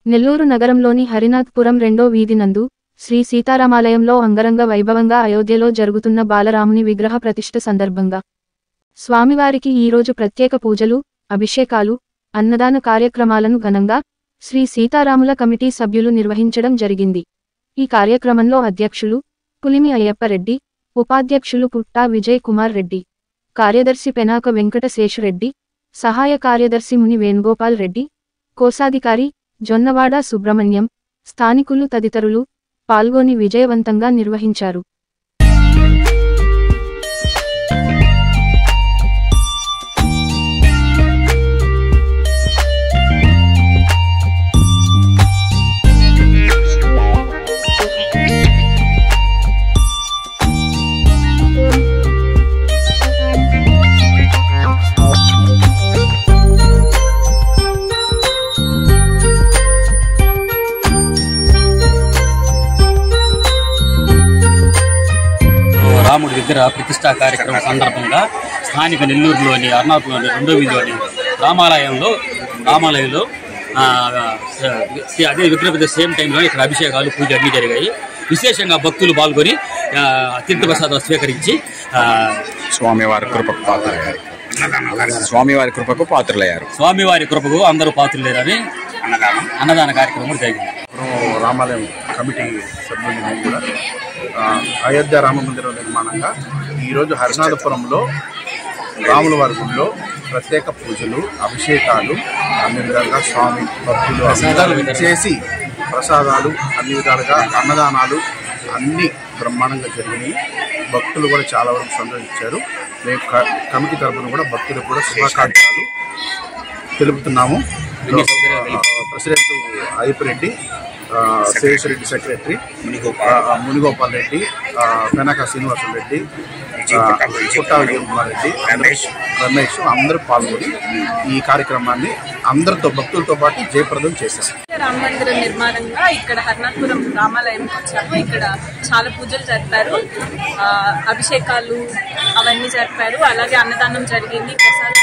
నెల్లూరు నగరంలోని హరినాథ్పురం 2వ వీధి నందు శ్రీ సీతారామాలయంలో అంగరంగ వైభవంగా అయోధ్యలో జరుగుతున్న బాలరాముని విగ్రహ ప్రతిష్ఠ సందర్భంగా స్వామివారికి ఈరోజు ప్రత్యేక పూజలు, అభిషేకాలు, అన్నదాన కార్యక్రమాలను ఘనంగా శ్రీ సీతారాముల కమిటీ సభ్యులు నిర్వహించడం జరిగింది. ఈ కార్యక్రమంలో అధ్యక్షులు పులిమి అయ్యప్పరెడ్డి, ఉపాధ్యక్షులు పుట్టా విజయ్ కుమార్ రెడ్డి, కార్యదర్శి పెనాక వెంకట శేషురెడ్డి, సహాయ కార్యదర్శి ముని వేణుగోపాల్ రెడ్డి, కోశాధికారి జొన్నవాడ సుబ్రహ్మణ్యం, స్థానికులు తదితరులు పాల్గొని విజయవంతంగా నిర్వహించారు. రాముడి విగ్రహ ప్రతిష్టా కార్యక్రమం సందర్భంగా స్థానిక నెల్లూరులోని హరినాథ్పురంలోని 2వ వీధిలోని రామాలయంలో అదే విగ్రహ సేమ్ టైంలో ఇక్కడ అభిషేకాలు, పూజ అన్నీ జరిగాయి. విశేషంగా భక్తులు పాల్గొని తీర్థప్రసాదాలు స్వీకరించి స్వామివారి కృపకు పాత్రులయ్యారు. స్వామివారి కృపకు అందరూ పాత్రులేరని అన్నదాన కార్యక్రమం జరిగింది. రామాలయం కమిటీ సభ్యులు కూడా అయోధ్య రామ మందిరం నిర్మాణంగా ఈరోజు హరినాథపురంలో రాముల వారి గుడిలో ప్రత్యేక పూజలు, అభిషేకాలు అన్ని విధాలుగా స్వామి భక్తులు అందరూ చేసి ప్రసాదాలు అన్ని విధాలుగా అన్నదానాలు అన్ని బ్రహ్మాండంగా జరిగినాయి. భక్తులు కూడా చాలా వరకు సంతోషించారు. మేము కమిటీ తరఫున కూడా భక్తులకు కూడా శుభాకాంక్షలు తెలుపుతున్నాము. ప్రెసిడెంట్ అయ్యప్పరెడ్డి, శేషరెడ్డి సెక్రటరీ, మునిగోపాల్ రెడ్డి, పెనక శ్రీనివాసం రెడ్డి, పుట్టా విజయ్ కుమార్ రెడ్డి, రమేష్ అందరూ పాల్గొని ఈ కార్యక్రమాన్ని అందరితో భక్తులతో పాటు జయప్రదం చేశారు. రామ మందిర నిర్మాణంగా ఇక్కడ హరినాథ్పురం రామాలయంకి వచ్చాము. ఇక్కడ చాలా పూజలు జరిపారు, అభిషేకాలు అవన్నీ జరిపారు. అలాగే అన్నదానం జరిగింది, ప్రసాద